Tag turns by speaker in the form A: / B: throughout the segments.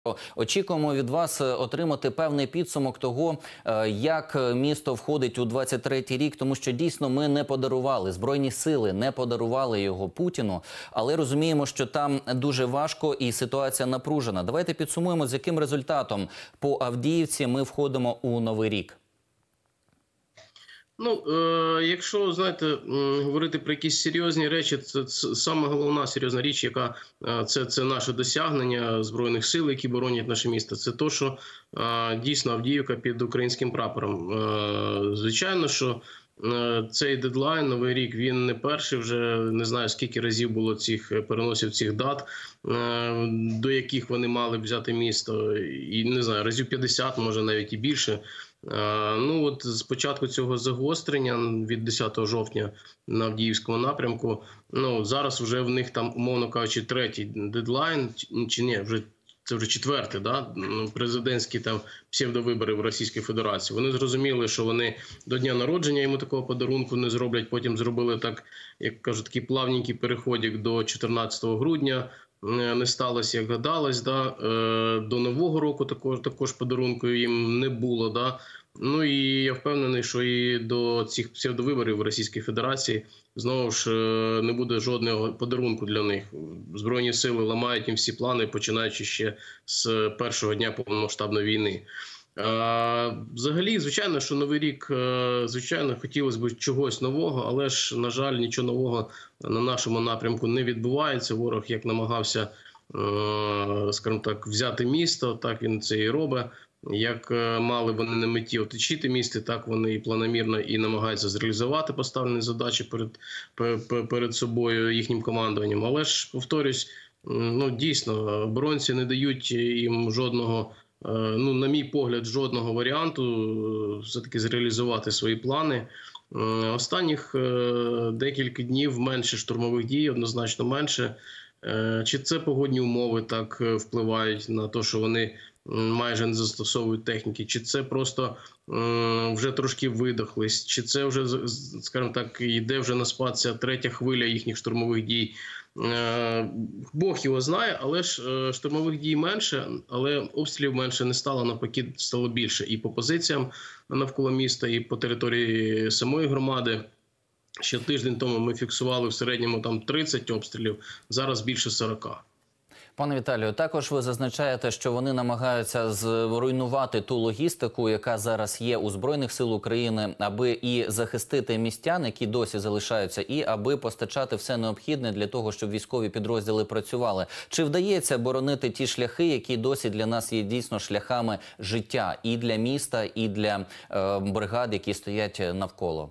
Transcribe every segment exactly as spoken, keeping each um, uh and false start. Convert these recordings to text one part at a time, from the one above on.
A: Очікуємо від вас отримати певний підсумок того, як місто входить у двадцять третій рік, тому що дійсно ми не подарували, Збройні сили не подарували його Путіну, але розуміємо, що там дуже важко і ситуація напружена. Давайте підсумуємо, з яким результатом по Авдіївці ми входимо у Новий рік.
B: Ну, е, якщо, знаєте, е, говорити про якісь серйозні речі, це, це саме головна серйозна річ, яка е, це, це наше досягнення Збройних сил, які боронять наше місто. Це те, що е, дійсно Авдіївка під українським прапором. Е, звичайно, що е, цей дедлайн, Новий рік, він не перший, вже не знаю, скільки разів було цих переносів цих дат, е, до яких вони мали б взяти місто. І не знаю, разів п'ятдесят, може навіть і більше. Ну от з початку цього загострення від десятого жовтня на Авдіївському напрямку, ну зараз вже в них там, умовно кажучи, третій дедлайн, чи ні, вже це вже четвертий, да, президентські там псевдовибори в Російській Федерації. Вони зрозуміли, що вони до дня народження йому такого подарунку не зроблять, потім зробили так, як кажуть, такий плавненький переходик до чотирнадцятого грудня. Не сталося, як гадалось, да. До Нового року також, також подарунку їм не було. Да. Ну і я впевнений, що і до цих псевдовиборів в Російській Федерації знову ж не буде жодного подарунку для них. Збройні сили ламають їм всі плани, починаючи ще з першого дня повномасштабної війни. Взагалі, звичайно, що Новий рік, звичайно, хотілося б чогось нового, але ж, на жаль, нічого нового на нашому напрямку не відбувається. Ворог як намагався, скажімо так, взяти місто, так він це і робить. Як мали вони на меті оточити місто, так вони і планомірно і намагаються зреалізувати поставлені задачі перед, перед собою, їхнім командуванням. Але ж, повторюсь, ну, дійсно, оборонці не дають їм жодного, ну, на мій погляд, жодного варіанту все-таки зреалізувати свої плани. Останніх декілька днів менше штурмових дій, однозначно менше. Чи це погодні умови так впливають на те, що вони майже не застосовують техніки, чи це просто вже трошки видохлись, чи це вже, скажімо так, йде вже на спад ця третя хвиля їхніх штурмових дій. Бог його знає, але ж штурмових дій менше, але обстрілів менше не стало, навпаки, стало більше. І по позиціям навколо міста, і по території самої громади. Ще тиждень тому ми фіксували в середньому там тридцять обстрілів, зараз більше сорока.
A: Пане Віталію, також ви зазначаєте, що вони намагаються зруйнувати ту логістику, яка зараз є у Збройних сил України, аби і захистити містян, які досі залишаються, і аби постачати все необхідне для того, щоб військові підрозділи працювали. Чи вдається боронити ті шляхи, які досі для нас є дійсно шляхами життя і для міста, і для е, бригад, які стоять навколо?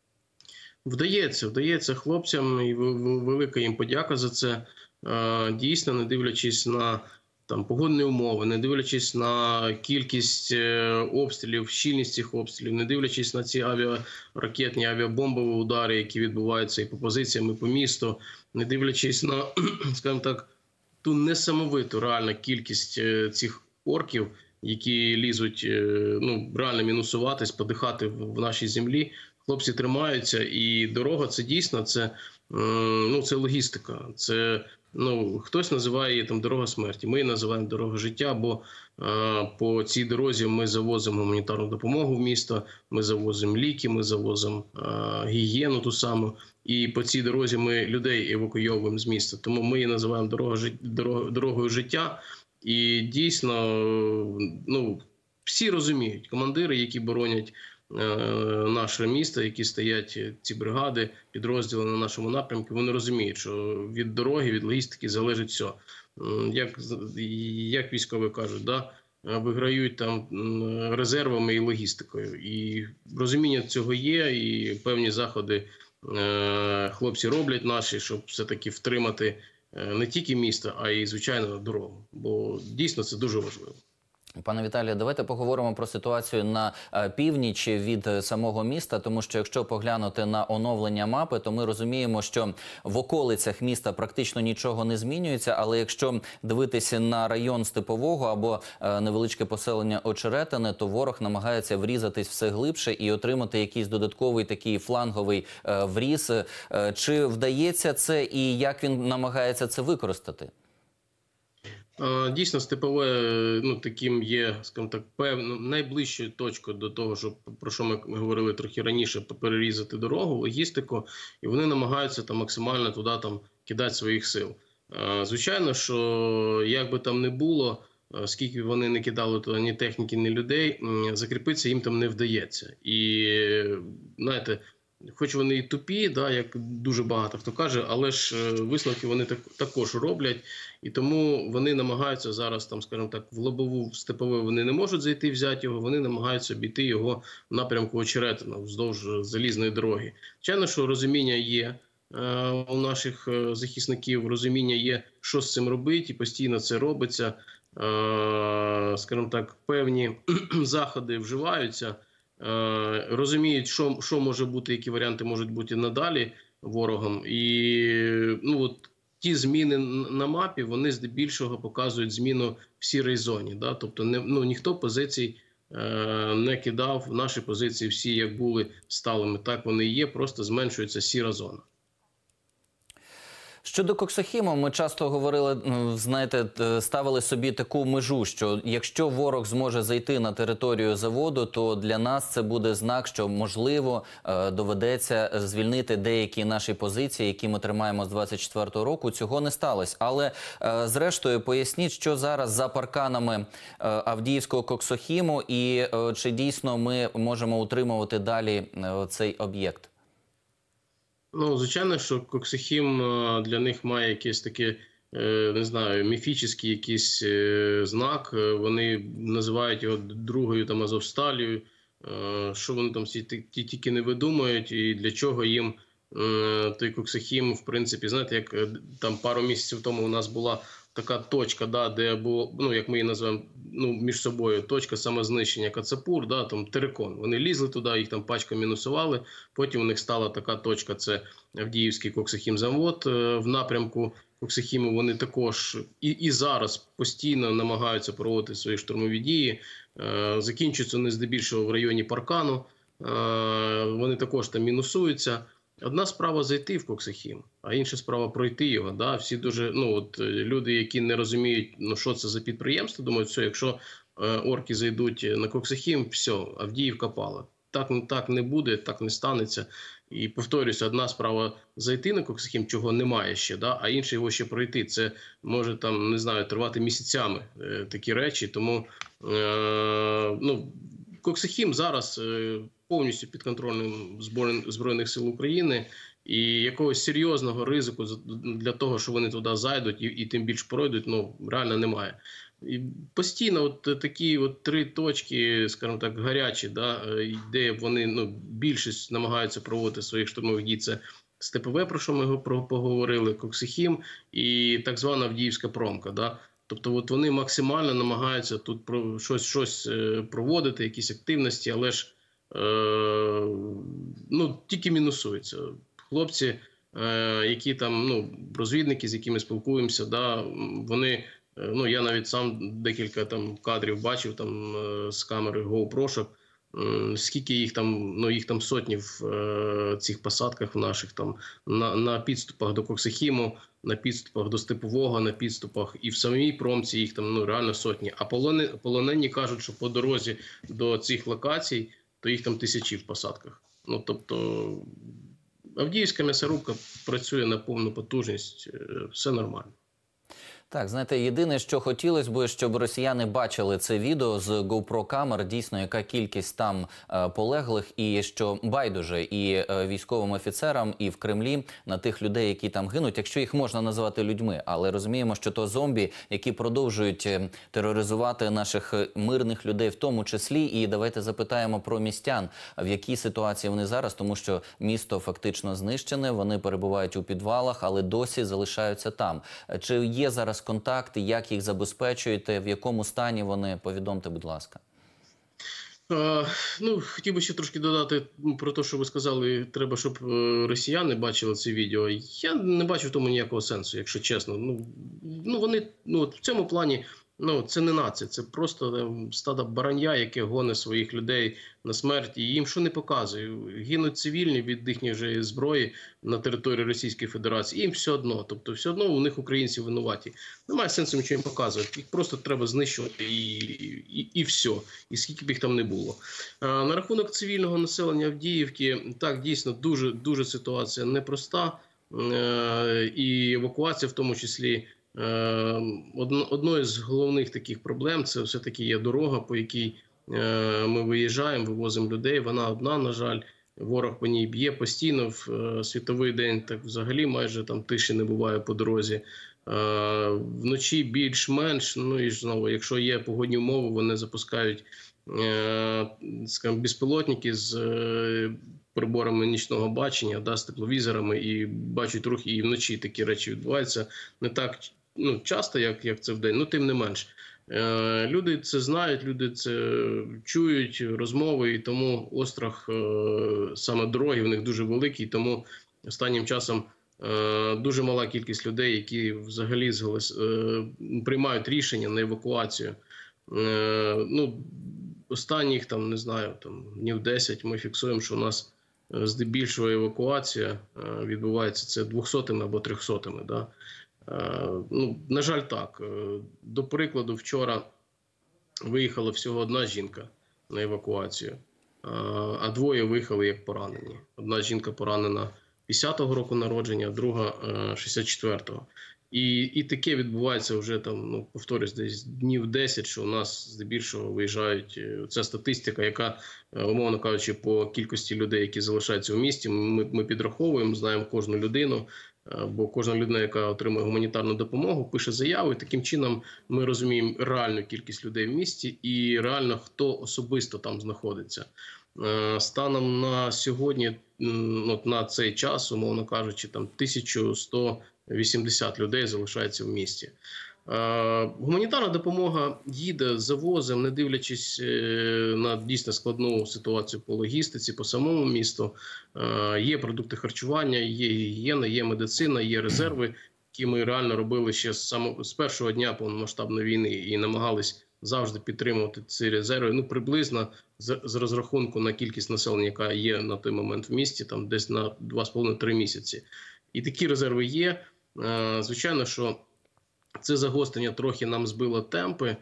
B: Вдається, вдається хлопцям, і велика їм подяка за це. Дійсно, не дивлячись на там погодні умови, не дивлячись на кількість обстрілів, щільність цих обстрілів, не дивлячись на ці авіаракетні, авіабомбові удари, які відбуваються і по позиціям, і по місту, не дивлячись на, скажімо так, ту несамовиту реальну кількість цих орків, які лізуть, ну, реально мінусуватись, подихати в нашій землі, хлопці тримаються, і дорога – це дійсно, це, ну, це логістика, це, ну, хтось називає її там дорога смерті, ми її називаємо дорога життя, бо е, по цій дорозі ми завозимо гуманітарну допомогу в місто, ми завозимо ліки, ми завозимо е, гігієну ту саму, і по цій дорозі ми людей евакуйовуємо з міста, тому ми її називаємо дорога, дорог, дорогою життя, і дійсно, ну, всі розуміють, командири, які боронять наше місто, які стоять ці бригади, підрозділи на нашому напрямку, вони розуміють, що від дороги, від логістики залежить все. Як, як військові кажуть, да? Виграють там резервами і логістикою. І розуміння цього є, і певні заходи хлопці роблять наші, щоб все-таки втримати не тільки місто, а й, звичайно, дорогу. Бо дійсно це дуже важливо.
A: Пане Віталію, давайте поговоримо про ситуацію на північ від самого міста, тому що якщо поглянути на оновлення мапи, то ми розуміємо, що в околицях міста практично нічого не змінюється, але якщо дивитися на район Степового або невеличке поселення Очеретине, то ворог намагається врізатись все глибше і отримати якийсь додатковий такий фланговий вріз. Чи вдається це і як він намагається це використати?
B: Е, Дійсно, степове, ну, таким є, скажімо так, певно, найближчою точкою до того, що, про що ми говорили трохи раніше, перерізати дорогу, логістику, і вони намагаються там максимально туди там кидати своїх сил. Е, Звичайно, що як би там не було, е, скільки вони не кидали туди ні техніки, ні людей, м, закріпитися їм там не вдається. І, е, знаєте, хоч вони і тупі, да, як дуже багато хто каже, але ж е, висновки вони так, також роблять. І тому вони намагаються зараз, там, скажімо так, в лобову, в степове вони не можуть зайти, взяти його, вони намагаються обійти його в напрямку Очеретина, вздовж залізної дороги. Звичайно, що розуміння є е, у наших е, захисників, розуміння є, що з цим робити, і постійно це робиться. Е, скажімо так, певні заходи вживаються, е, розуміють, що, що може бути, які варіанти можуть бути надалі ворогом. І, ну, от, ті зміни на мапі, вони здебільшого показують зміну в сірій зоні. Да? Тобто не, ну, ніхто позицій е, не кидав, наші позиції всі як були сталими, так вони і є, просто зменшується сіра зона.
A: Щодо Коксохіму, ми часто говорили, знаєте, ставили собі таку межу, що якщо ворог зможе зайти на територію заводу, то для нас це буде знак, що, можливо, доведеться звільнити деякі наші позиції, які ми тримаємо з двадцять четвертого року. Цього не сталося. Але, зрештою, поясніть, що зараз за парканами Авдіївського Коксохіму і чи дійсно ми можемо утримувати далі цей об'єкт?
B: Ну, звичайно, що Коксохім для них має якийсь такий, не знаю, міфічний якийсь знак. Вони називають його другою там Азовсталію. Що вони там всі ті тільки не видумують і для чого їм той Коксохім, в принципі, знаєте, як там пару місяців тому у нас була така точка, да, де було, ну, як ми її називаємо, ну, між собою, точка самознищення Кацапур, да, там Терекон. Вони лізли туди, їх там пачка мінусували, потім у них стала така точка, це Авдіївський Коксохімзавод. В напрямку Коксохіму вони також і, і зараз постійно намагаються проводити свої штурмові дії. Закінчуються вони здебільшого в районі Паркану, вони також там мінусуються. Одна справа зайти в Коксохім, а інша справа пройти його. Да? Всі дуже, ну, от, люди, які не розуміють, ну, що це за підприємство, думають, все, якщо е, орки зайдуть на Коксохім, все, Авдіївка пала. Так, так не буде, так не станеться. І повторюся, одна справа зайти на Коксохім, чого немає ще, да? А інша його ще пройти. Це може там, не знаю, тривати місяцями е, такі речі. Тому е, ну, Коксохім зараз е, повністю підконтрольним Збройних сил України, і якогось серйозного ризику для того, що вони туди зайдуть і, і тим більше пройдуть, ну, реально немає. І постійно от такі от три точки, скажімо так, гарячі, да, де вони, ну, більшість намагаються проводити своїх штурмових дій, це Степове, про що ми поговорили, Коксохім і так звана Авдіївська промка, да. Тобто от вони максимально намагаються тут про щось, щось проводити, якісь активності, але ж е, ну, тільки мінусуються. Хлопці, е, які там, ну, розвідники, з якими спілкуємося, да, вони, ну, я навіть сам декілька там кадрів бачив там з камери GoPro, скільки їх там, ну, їх там сотні в е, цих посадках в наших там, на, на підступах до Коксохіму, на підступах до Степового, на підступах і в самій промці їх там, ну, реально сотні. А полони, полонені кажуть, що по дорозі до цих локацій, то їх там тисячі в посадках. Ну, тобто, Авдіївська м'ясорубка працює на повну потужність, все нормально.
A: Так, знаєте, єдине, що хотілося б, щоб росіяни бачили це відео з GoPro-камер, дійсно, яка кількість там е, полеглих, і що байдуже і е, військовим офіцерам, і в Кремлі на тих людей, які там гинуть, якщо їх можна називати людьми. Але розуміємо, що то зомбі, які продовжують тероризувати наших мирних людей в тому числі. І давайте запитаємо про містян, в якій ситуації вони зараз, тому що місто фактично знищене, вони перебувають у підвалах, але досі залишаються там. Чи є зараз контакти, як їх забезпечуєте, в якому стані вони? Повідомте, будь ласка.
B: Е, ну, хотів би ще трошки додати про те, що ви сказали, треба, щоб росіяни бачили це відео. Я не бачу в тому ніякого сенсу, якщо чесно. Ну, ну вони, ну, от в цьому плані Ну, це не нація, це просто ем, стадо барання, яке гоне своїх людей на смерть. І їм що не показує? Гинуть цивільні від їхньої вже зброї на території Російської Федерації. Їм все одно. Тобто все одно у них українці винуваті. Немає сенсу нічого їм показувати. Їх просто треба знищувати і, і, і все. І скільки б їх там не було. А, на рахунок цивільного населення Авдіївки, так, дійсно, дуже, дуже ситуація непроста. Е, і евакуація в тому числі. Одною з головних таких проблем – це все-таки є дорога, по якій ми виїжджаємо, вивозимо людей. Вона одна, на жаль, ворог по ній б'є постійно. В світовий день так взагалі майже там тиші не буває по дорозі. Вночі більш-менш, ну і знову, якщо є погодні умови, вони запускають, скажімо, безпілотники з приборами нічного бачення, да, з тепловізорами, і бачать рух, і вночі такі речі відбуваються. Не так ну, часто, як, як це вдень, ну тим не менш. Е, люди це знають, люди це чують, розмови, і тому острах е, саме дороги в них дуже великий, тому останнім часом е, дуже мала кількість людей, які взагалі зголос, е, приймають рішення на евакуацію. Е, ну, останніх, там, не знаю, там, днів десять ми фіксуємо, що у нас здебільшого евакуація відбувається це двохсотими або трьохсотими. Да? Ну, на жаль, так. До прикладу, вчора виїхала всього одна жінка на евакуацію, а двоє виїхали як поранені. Одна жінка поранена п'ятдесятого року народження, а друга шістдесят четвертого. І, і таке відбувається вже там, ну, повторюсь, десь днів десять, що у нас здебільшого виїжджають. Ця статистика, яка, умовно кажучи, по кількості людей, які залишаються в місті, ми, ми підраховуємо, знаємо кожну людину, бо кожна людина, яка отримує гуманітарну допомогу, пише заяву, і таким чином ми розуміємо реальну кількість людей в місті і реально хто особисто там знаходиться. Станом на сьогодні, от на цей час, умовно кажучи, там тисяча сто вісімдесят людей залишається в місті. Гуманітарна допомога їде, завозимо, не дивлячись на дійсно складну ситуацію по логістиці, по самому місту. Є продукти харчування, є гігієна, є медицина, є резерви, які ми реально робили ще з, самого, з першого дня повномасштабної війни і намагались завжди підтримувати ці резерви. Ну, приблизно з, з розрахунку на кількість населення, яка є на той момент в місті, там десь на два з половиною - три місяці. І такі резерви є. Звичайно, що це загострення трохи нам збило темпи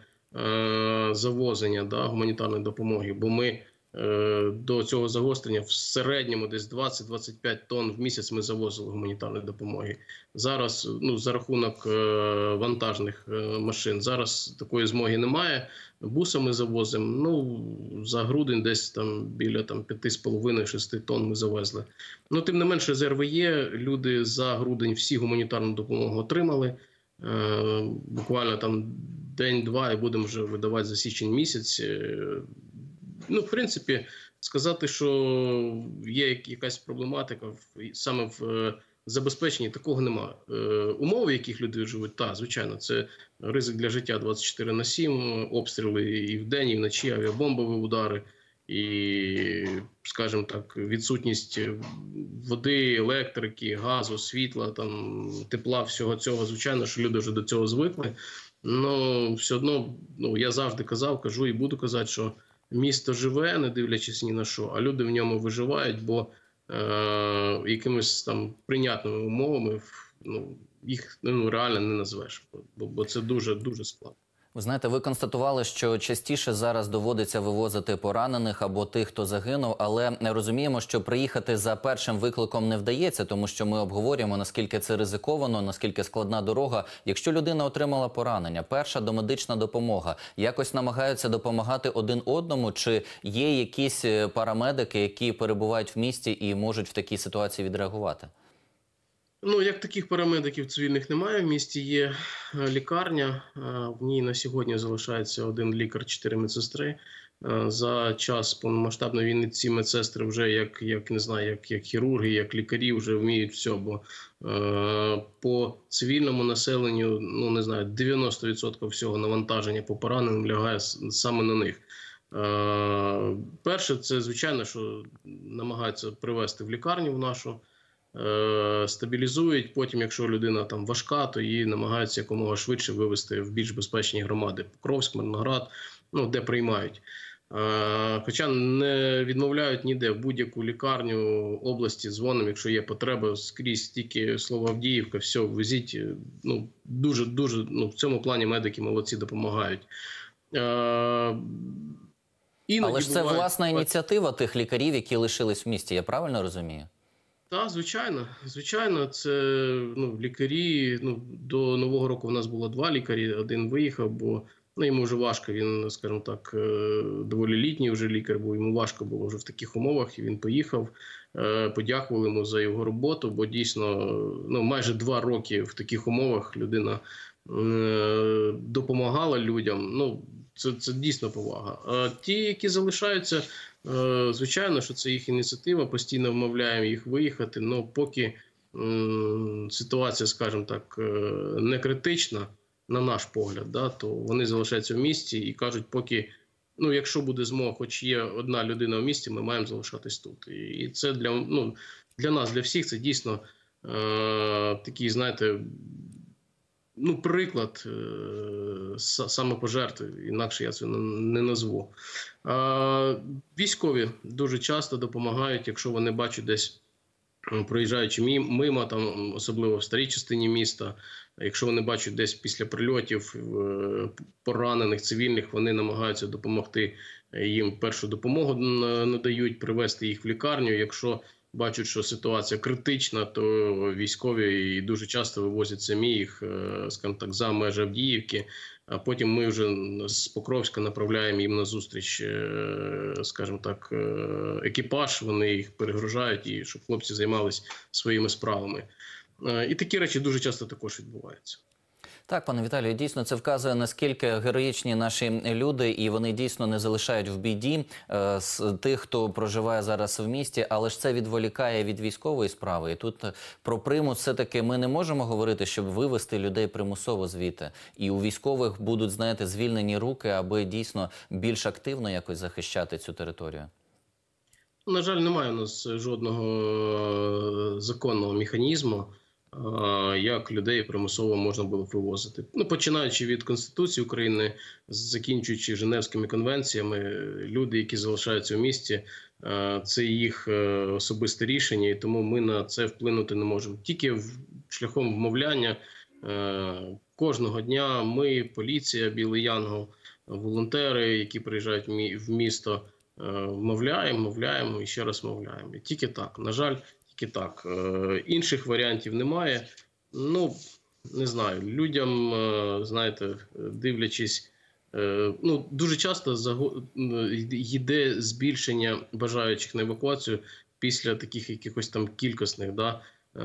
B: е, завозення, да, гуманітарної допомоги, бо ми е, до цього загострення в середньому десь двадцять - двадцять п'ять тонн в місяць ми завозили гуманітарної допомоги. Зараз, ну, за рахунок е, вантажних е, машин, зараз такої змоги немає. Бусами завозимо, ну, за грудень десь там біля там п'ять з половиною - шість тонн ми завезли. Ну, тим не менше, резерви є, люди за грудень всі гуманітарну допомогу отримали. Е, буквально там день-два і будемо вже видавати за січень місяць. Е, ну, в принципі, сказати, що є якась проблематика в, саме в е, забезпеченні, такого немає. Е, умови, в яких люди живуть, так, звичайно, це ризик для життя двадцять чотири на сім, обстріли і вдень, і вночі, авіабомбові удари, і, скажімо так, відсутність води, електрики, газу, світла, там, тепла, всього цього. Звичайно, що люди вже до цього звикли. Ну, все одно, ну, я завжди казав, кажу і буду казати, що місто живе, не дивлячись ні на що, а люди в ньому виживають, бо е, якимись там прийнятними умовами, ну, їх ну, реально не назвеш, бо, бо це дуже-дуже складно.
A: Ви знаєте, ви констатували, що частіше зараз доводиться вивозити поранених або тих, хто загинув, але розуміємо, що приїхати за першим викликом не вдається, тому що ми обговорюємо, наскільки це ризиковано, наскільки складна дорога. Якщо людина отримала поранення, перша домедична допомога, якось намагаються допомагати один одному, чи є якісь парамедики, які перебувають в місті і можуть в такій ситуації відреагувати?
B: Ну, як таких парамедиків цивільних немає. В місті є лікарня, в ній на сьогодні залишається один лікар, чотири медсестри. За час повномасштабної війни ці медсестри вже, як, як не знаю, як, як хірурги, як лікарі вже вміють все, бо е, по цивільному населенню, ну, не знаю, дев'яносто відсотків всього навантаження по пораненим лягає саме на них. Е, перше, це, звичайно, що намагаються привезти в лікарню в нашу. е, стабілізують. Потім, якщо людина там важка, то її намагаються якомога швидше вивезти в більш безпечні громади. Покровськ, Мирноград, ну, де приймають. Е, Хоча не відмовляють ніде, в будь-яку лікарню області дзвонимо, якщо є потреба, скрізь тільки слово Авдіївка, все, везіть. Ну, дуже, дуже, ну, в цьому плані медики молодці, допомагають. Е, іноді
A: Але ж це
B: бувають-
A: власна ініціатива тих лікарів, які лишились в місті, я правильно розумію?
B: Так, звичайно, звичайно, це ну, лікарі. Ну, до Нового року в нас було два лікарі, один виїхав, бо ну, йому вже важко, він, скажімо так, е, доволі літній вже лікар, бо йому важко було вже в таких умовах, і він поїхав. Е, Подякували йому за його роботу, бо дійсно ну, майже два роки в таких умовах людина е, допомагала людям. Ну, це, це дійсно повага. А ті, які залишаються, Е, звичайно, що це їх ініціатива, постійно вмовляємо їх виїхати, але поки м, ситуація, скажімо так, е, не критична, на наш погляд, да, то вони залишаються в місті і кажуть, поки, ну, якщо буде змога, хоч є одна людина в місті, ми маємо залишатись тут. І це для, ну, для нас, для всіх, це дійсно е, такий, знаєте, ну, приклад е, с- самопожертви, інакше я це не, не назву. А, військові дуже часто допомагають, якщо вони бачать десь, м, проїжджаючи мі- мимо, там, особливо в старій частині міста, якщо вони бачать десь після прильотів е, поранених цивільних, вони намагаються допомогти, е, їм першу допомогу н- надають, привезти їх в лікарню. Якщо бачать, що ситуація критична, то військові і дуже часто вивозять самі їх, е, скажімо так, за межі Авдіївки. А потім ми вже з Покровська направляємо їм на зустріч, е, скажімо так, е, екіпаж. Вони їх перегружають, і щоб хлопці займалися своїми справами. Е, І такі речі дуже часто також відбуваються.
A: Так, пане Віталію, дійсно це вказує, наскільки героїчні наші люди, і вони дійсно не залишають в біді е, з тих, хто проживає зараз в місті, але ж це відволікає від військової справи. І тут е, про примус все-таки ми не можемо говорити, щоб вивести людей примусово звідти. І у військових будуть, знаєте, звільнені руки, аби дійсно більш активно якось захищати цю територію.
B: На жаль, немає у нас жодного е, законного механізму, е, як людей примусово можна було б вивозити. Ну, починаючи від Конституції України, закінчуючи Женевськими конвенціями, люди, які залишаються в місті, е, це їх е, особисте рішення, і тому ми на це вплинути не можемо. Тільки в- шляхом вмовляння е, кожного дня ми, поліція, Білий Янгол, волонтери, які приїжджають в мі- в місто, Е, Вмовляємо, мовляємо і ще раз мовляємо. І тільки так, на жаль, тільки так. Е, Інших варіантів немає. Ну, не знаю, людям, е, знаєте, дивлячись, е, ну, дуже часто заго- е, йде збільшення бажаючих на евакуацію після таких якихось там кількісних, да,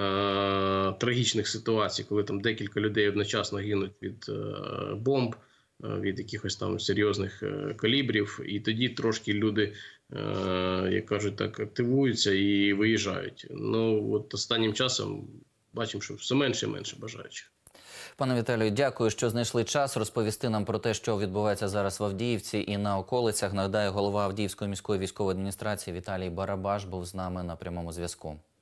B: е, трагічних ситуацій, коли там декілька людей одночасно гинуть від е, бомб, від якихось там серйозних е, калібрів, і тоді трошки люди, е, як кажуть так, активуються і виїжджають. Ну, от останнім часом бачимо, що все менше і менше бажаючих.
A: Пане Віталію, дякую, що знайшли час розповісти нам про те, що відбувається зараз в Авдіївці і на околицях. Нагадаю, голова Авдіївської міської військової адміністрації Віталій Барабаш був з нами на прямому зв'язку.